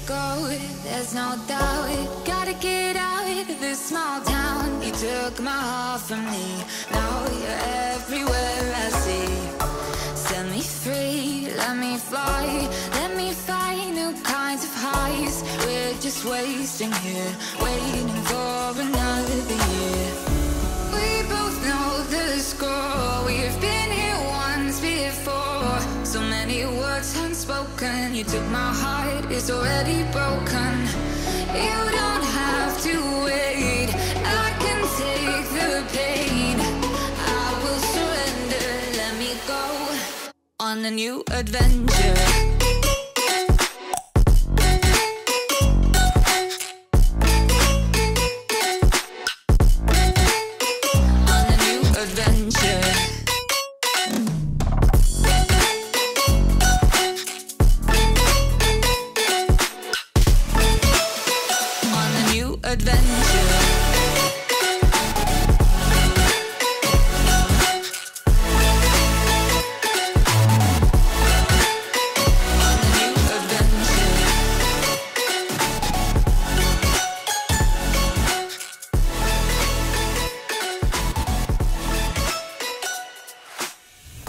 go, there's no doubt. Gotta get out of this small town. You took my heart from me, now you're everywhere I see. Set me free, let me fly, let me find new kinds of highs. We're just wasting here, waiting for another year. We both know the score, we've been here once before. So many words unspoken, you took my heart, it's already broken. You don't have to wait, I can take the pain. I will surrender, let me go on a new adventure.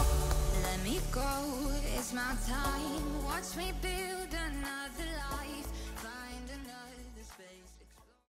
It's my time, watch me build another life.